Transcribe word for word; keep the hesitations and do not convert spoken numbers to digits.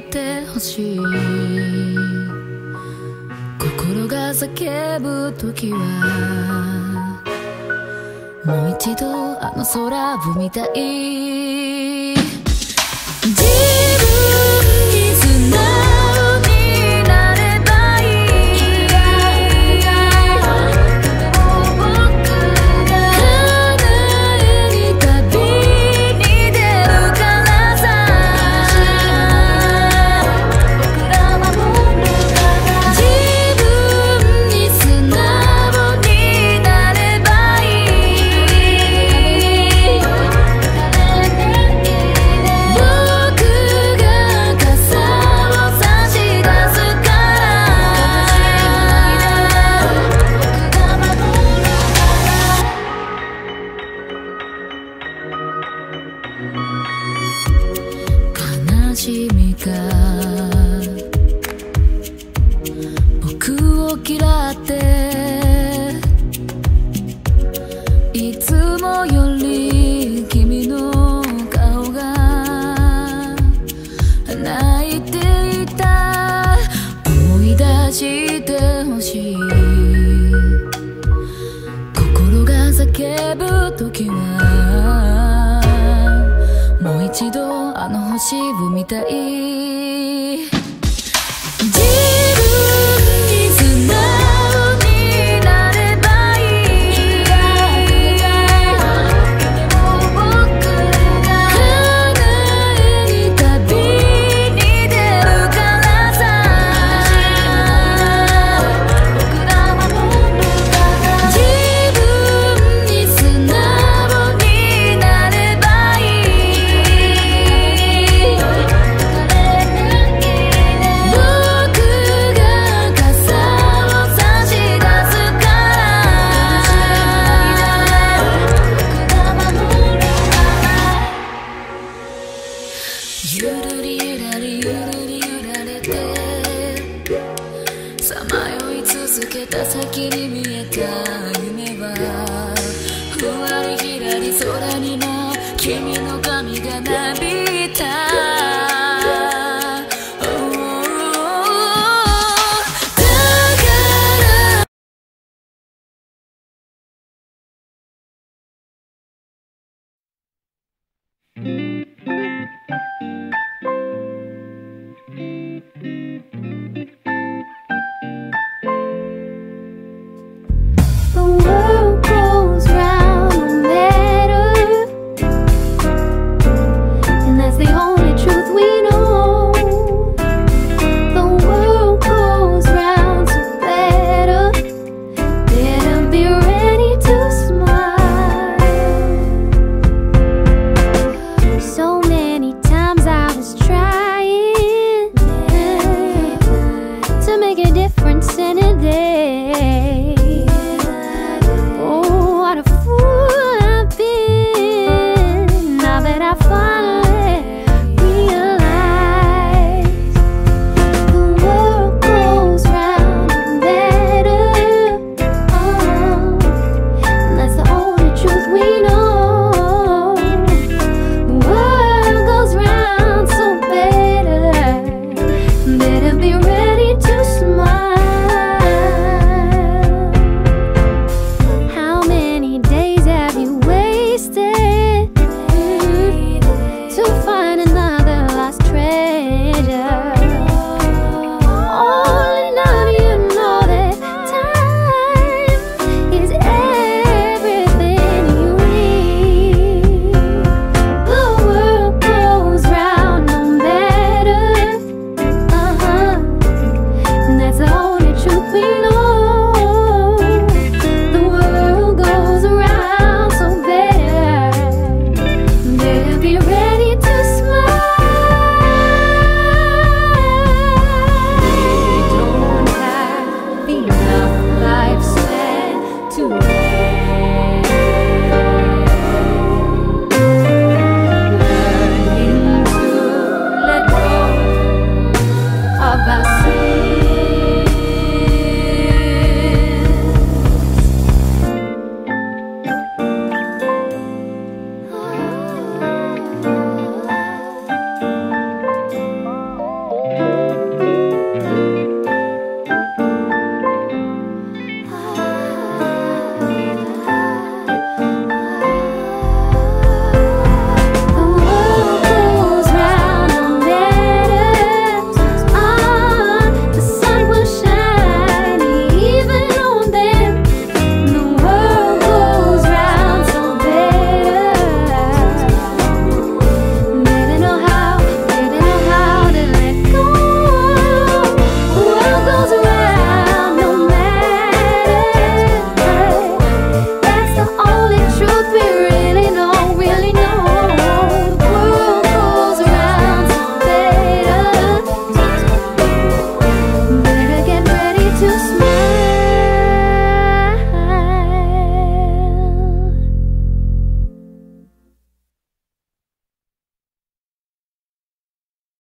ってほしい。心が叫ぶ時はもう一度あの空を見たい。自分に素直になればいい。僕が叶えに旅に出るからさ。僕ら守るから自分に素直になればいい。僕が傘を差し出すから僕が守るから悲しみが僕を嫌っていつもより君の顔が泣いていた。思い出してほしい。心が叫ぶ時はもう一度あの星を見たい。自分に素直になればいい。僕が叶えに旅に出るからさ。僕ら守るから自分に素直になればいい。僕が傘を差し出すから僕が守るからゆるりゆらりゆるり揺られてさまよい続けた先に見えた夢はふわりひらり空にも君の髪がなびいた。 The world goes round no matter, and that's the only truth we know. The world goes round so better, better be ready to smile. So many times I was trying